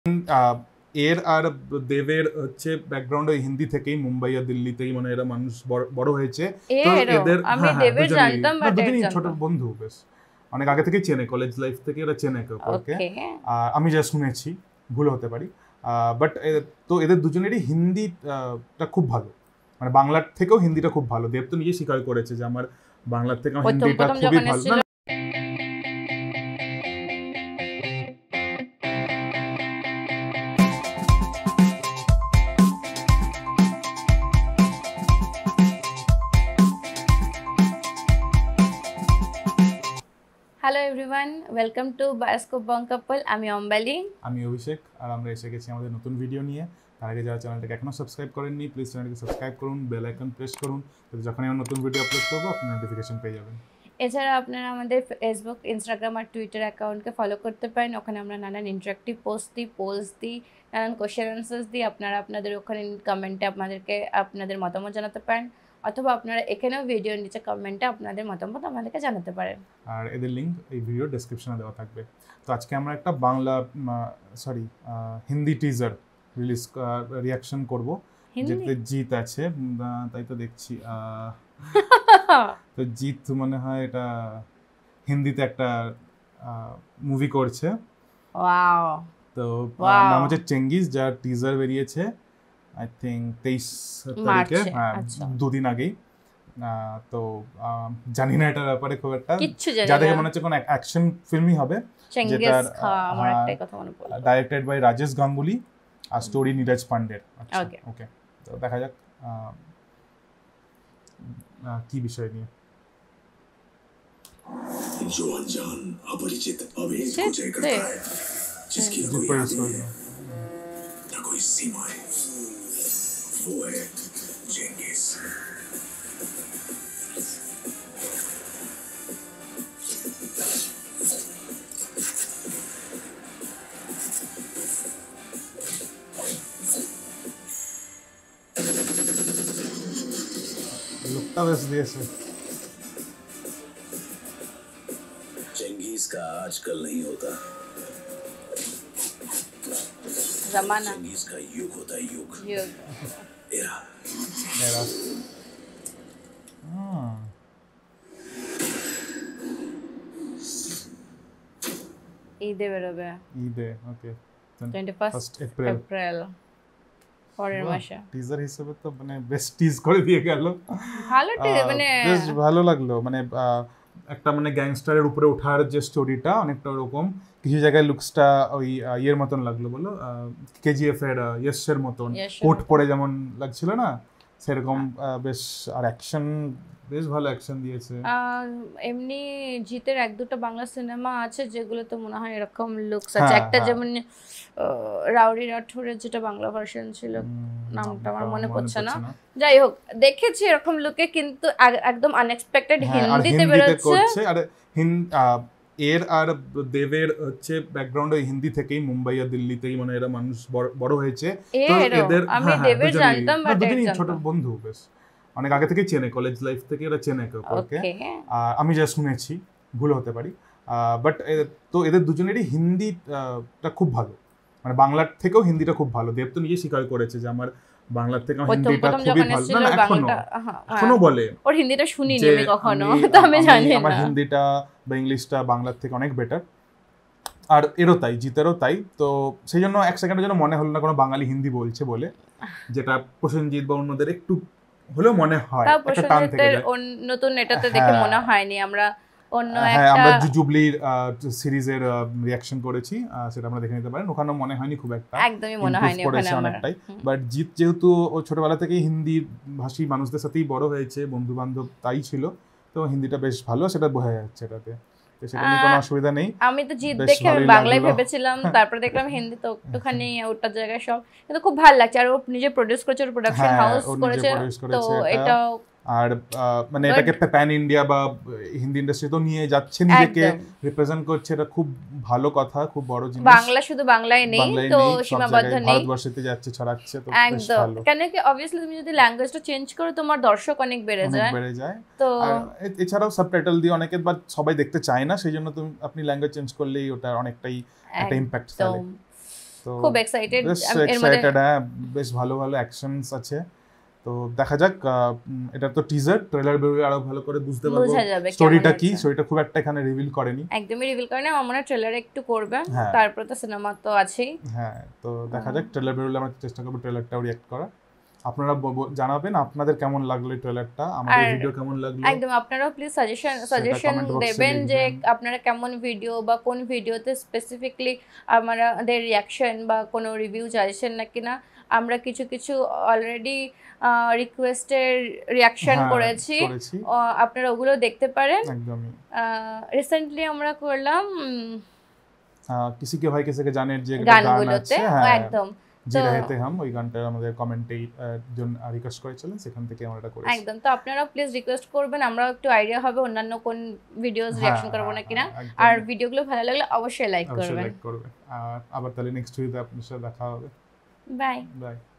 এর আর দেবের হচ্ছে ব্যাকগ্রাউন্ড ওই হিন্দি থেকেই, মুম্বাই আর দিল্লিতেই মানে এরা মানুষ বড় হয়েছে। তো এদের আমি দেবের জানতাম বাট দুজনেই ছোট বন্ধু, বেশ অনেক আগে থেকেই চেনে, কলেজ লাইফ থেকে এরা চেনে একে অপরকে। আমি যা শুনেছি, ভুল হতে পারি, বাট তো এদের দুজনেরই হিন্দিটা খুব ভালো, মানে বাংলার থেকেও হিন্দিটা খুব ভালো। দেব তো নিজে স্বীকার করেছে যে আমার বাংলার থেকে হিন্দিটা খুবই ভালো। Hello everyone, welcome to Bioscope Bong couple. আমি অম্বালি, আমি অভিষেক, আর আমরা এসে গেছি আমাদের নতুন ভিডিও নিয়ে। তার আগে যারা চ্যানেলটাকে এখনো সাবস্ক্রাইব করেননি, প্লিজ চ্যানেলটাকে সাবস্ক্রাইব করুন, বেল আইকন প্রেস করুন, যাতে যখনই আমরা নতুন ভিডিও আপলোড করবো আপনি নোটিফিকেশন পেয়ে যাবেন। এছাড়া আপনারা আমাদের ফেসবুক, ইনস্টাগ্রাম আর টুইটার অ্যাকাউন্টকে ফলো করতে পারেন। ওখানে আমরা নানান ইন্টারাক্টিভ পোস্ট দিই, নানান কোয়েশ্চেন অ্যান্সার্স দিই। আপনারা আপনাদের ওখানে কমেন্টে আমাদেরকে আপনাদের মতামত জানাতে পারেন, অথবা আপনারা এখানেও ভিডিওর নিচে কমেন্টে আপনাদের মতামত আমাদেরকে জানাতে পারেন। আর এদের লিঙ্ক এই ভিডিও ডেসক্রিপশনে দেওয়া থাকবে। তো আজকে আমরা একটা Bangla Hindi teaser release reaction করব, যেটাতে জিৎ আছে, তাই তো দেখছি। তো জিৎ মনে হয় এটা হিন্দিতে একটা মুভি করছে। ওয়াও। তো নাম হচ্ছে চেঙ্গিজ, যার টিজার বেরিয়েছে আই থিঙ্ক 23 তারিখে, হ্যাঁ দুদিন আগেই। তো জানি না এটার ব্যাপারে খুব একটা, যা দেখে মনে হচ্ছে কোনো অ্যাকশন ফিল্মই হবে, যেটা ডাইরেক্টেড বাই রাজেশ গাঙ্গুলি আর স্টোরি নীরজ পান্ডের। ওকে, তো দেখা যাক কি বিষয় নিয়ে। जो अनजान अपरिचित अभेद को जय करता है, जिसकी न कोई हद न कोई सीमाएं, वो है चेंगिस। लुकता बस दिए चेंगिस का आजकल नहीं होता, जमाना चेंगिस का युग होता है, युग एरा। ঈদে বেরোবে, ঈদে। ওকে, 21 এপ্রিল পরের মাসে। টিজার হিসেবে তো মানে বেস্ট টিজ করে দিয়ে গেল, ভালো টিজার, মানে বেশ ভালো লাগলো। মানে একটা মানে গ্যাংস্টারের উপরে ওঠার যে স্টোরিটা, অনেকটা ওরকম। কিছু জায়গায় লুকসটা ওই ইয়ের মতন লাগলো, বলো কেজিএফ এর ইয়েসের মতন, কোট পরে যেমন লাগছিল না, সেরকম বেশ। আর অ্যাকশন, বেশ ভালো অ্যাকশন দিয়েছে। এমনি জিতের এক দুটো বাংলা সিনেমা আছে যেগুলোতে মনে হয় এরকম লুকস আছে। একটা যেমন রাউডি রাঠৌরের যেটা বাংলা ভার্সন ছিল, নামটা আমার মনে পড়ছে না, যাই হোক দেখেছি এরকম লুকে, কিন্তু একদম আনএক্সপেক্টেড হিন্দিতে বেরোচ্ছে। আর এর আর দেবের হচ্ছে ব্যাকগ্রাউন্ড ওই হিন্দি থেকেই, মুম্বাই আর দিল্লিতেই মানে এরা মানুষ বড় হয়েছে। তো এদের আমি দেবের জানতাম বাট দুজনেই ছোট বন্ধু, বেশ অনেক আগে থেকেই চেনে, কলেজ লাইফ থেকে এরা চেনে একে অপরকে। আমি যা শুনেছি, ভুল হতে পারি, বাট তো এদের দুজনেরই হিন্দিটা খুব ভালো, মানে বাংলার থেকেও হিন্দিটা খুব ভালো। দেব তো নিজে স্বীকার করেছে যে আমার বাংলার থেকে হিন্দিটা খুবই ভালো। না, এখনো বলে, ওর হিন্দিটা শুনিনি আমি কখনো, তো আমি জানি না, আমার হিন্দিটা বা ইংলিশটা বাংলার থেকে অনেক বেটার। আর এরও তাই, জিতেরও তাই। তো সেই জন্য এক সেকেন্ডের জন্য মনে হলো না কোনো বাঙালি হিন্দি বলছে বলে, যেটা প্রসেনজিৎ বা অন্যদের একটু হলেও মনে হয়, একটা টান থেকে যায়। নতুন এটাতে দেখে মনে হয়নি। আমরা অন্য একটা, আমরা জুজুবলির সিরিজের রিঅ্যাকশন করেছি, সেটা আমরা দেখে নিতে পারেন। ওখানে মনে হয়নি খুব একটা, একদমই মনে হয়নি ওখানে অনেকটাই। বাট জিৎ যেহেতু ও ছোটবেলা থেকেই হিন্দি ভাষী মানুষদের সাথেই বড় হয়েছে, বন্ধু বান্ধব তাই ছিল, তো হিন্দিটা বেশ ভালো, সেটা বোঝা যাচ্ছে এটাতে, তো সেটা নিয়ে কোনো অসুবিধা নেই। আমি তো জিৎ দেখে বাংলায় ভেবেছিলাম, তারপর দেখলাম হিন্দি, তো একটুখানি ওটার জায়গায় সব, কিন্তু খুব ভালো লাগছে। আর ও নিজে প্রোডিউস করেছে, ওর প্রোডাকশন হাউস করেছে, তো এটা আর মানে এটাকে প্যান ইন্ডিয়া বা হিন্দি ইন্ডাস্ট্রি তো নিয়ে যাচ্ছে, নিজেকে রিপ্রেজেন্ট করছে, এটা খুব ভালো কথা, খুব বড় জিনিস। বাংলা শুধু বাংলায় নেই তো, সীমাবদ্ধ নেই, ভারতবর্ষেতে যাচ্ছে, ছড়াচ্ছে, তো বেশ ভালো। কেন কি অবভিয়াসলি তুমি যদি ল্যাঙ্গুয়েজটা চেঞ্জ করো, তোমার দর্শক অনেক বেড়ে যায়। তো এছাড়াও সাবটাইটেল দিয়ে অনেকে বা সবাই দেখতে চায় না, সেই জন্য আপনি ল্যাঙ্গুয়েজ চেঞ্জ করলেই ওটা অনেকটাই একটা ইমপ্যাক্ট ফেলে। তো খুব এক্সাইটেড বেশ এর মধ্যে এক্সাইটেড, হ্যাঁ বেশ ভালো ভালো অ্যাকশনস আছে। তো দেখা যাক, এটা তো টিজার, ট্রেলার বেরোলে আরো ভালো করে বুঝতে পারবো বোঝা যাবে স্টোরিটা কি। স্টোরিটা খুব একটা এখানে রিভিল করেনি, একদমই রিভিল করে না, আমার মনে হয় ট্রেলারে একটু করবে, হ্যাঁ। তারপর তো সিনেমা তো আছেই। হ্যাঁ, তো দেখা যাক, ট্রেলার বেরোলে আমরা চেষ্টা করবো ট্রেলারটাও রিঅ্যাক্ট করা। আপনারা জানাবেন আপনাদের কেমন লাগলো এই ট্রেলারটা, আমাদের ভিডিও কেমন লাগলো। একদম, আপনারাও প্লিজ সাজেশন দেবেন যে আপনারা কেমন ভিডিও বা কোন ভিডিওতে স্পেসিফিকলি আমাদের রিয়াকশন বা কোনো রিভিউ চাইছেন নাকি না। আমরা কিছু কিছু অলরেডি রিকোয়েস্টের রিয়াকশন করেছি, আপনারা ওগুলো দেখতে পারেন। একদমই, রিসেন্টলি আমরা করলাম কিসি কে ভাই কিসি কে জানে যে গানগুলোতে, একদম জি রহতে হাম, ওই গানটা আমাদের কমেন্টেই জন রিকোয়েস্ট করেছিলেন, সেখান থেকে আমরা এটা করেছি। একদম, তো আপনারা প্লিজ রিকোয়েস্ট করবেন, আমরা একটু আইডিয়া হবে অন্যান্য কোন ভিডিওস রিঅ্যাকশন করব না কিনা। আর ভিডিওগুলো ভালো লাগলে অবশ্যই লাইক করবেন। আর আবার তাহলে নেক্সট ভিডিওতে আপনাদের সাথে দেখা হবে। Bye by.